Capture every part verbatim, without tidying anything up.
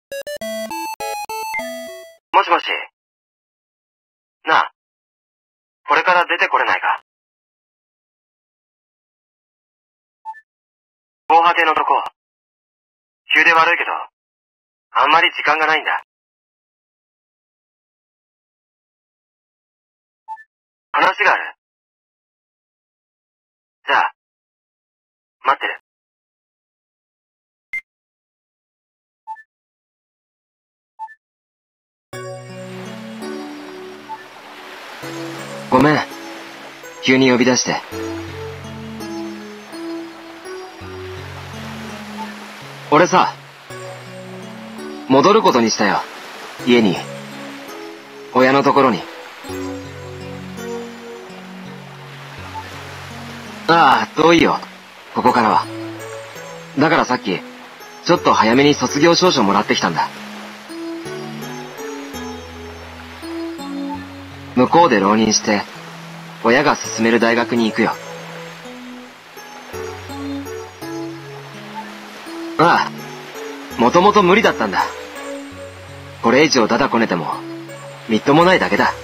もしもし。なあ、これから出てこれないか。防波堤のとこ、急で悪いけど、あんまり時間がないんだ。話がある。じゃあ、待ってる。ごめん。急に呼び出して。俺さ、戻ることにしたよ。家に。親のところに。ああ、遠いよ。ここからは。だからさっき、ちょっと早めに卒業証書もらってきたんだ。向こうで浪人して、親が勧める大学に行くよ。ああ、もともと無理だったんだ。これ以上ダダこねても、みっともないだけだ。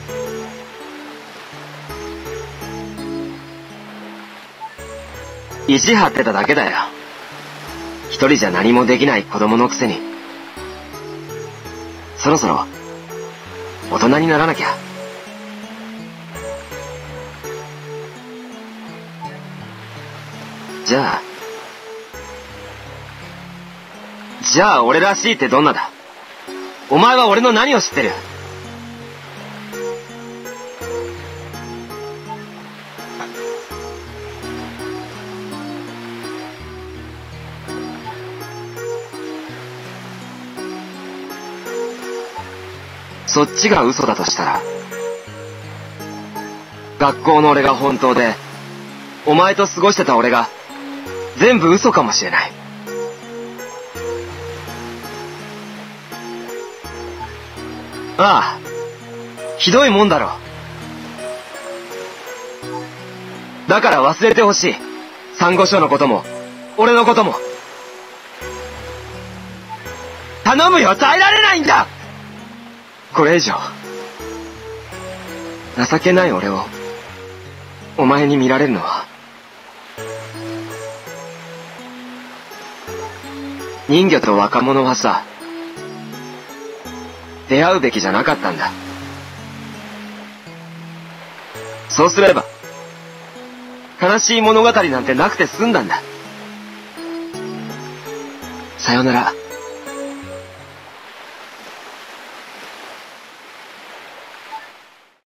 意地張ってただけだよ。一人じゃ何もできない子供のくせに。そろそろ、大人にならなきゃ。じゃあ、じゃあ俺らしいってどんなだ？お前は俺の何を知ってる？そっちが嘘だとしたら、学校の俺が本当で、お前と過ごしてた俺が、全部嘘かもしれない。ああ、ひどいもんだろ。だから忘れてほしい。サンゴ礁のことも、俺のことも。頼むよ、耐えられないんだ！これ以上、情けない俺を、お前に見られるのは、人魚と若者はさ、出会うべきじゃなかったんだ。そうすれば、悲しい物語なんてなくて済んだんだ。さよなら。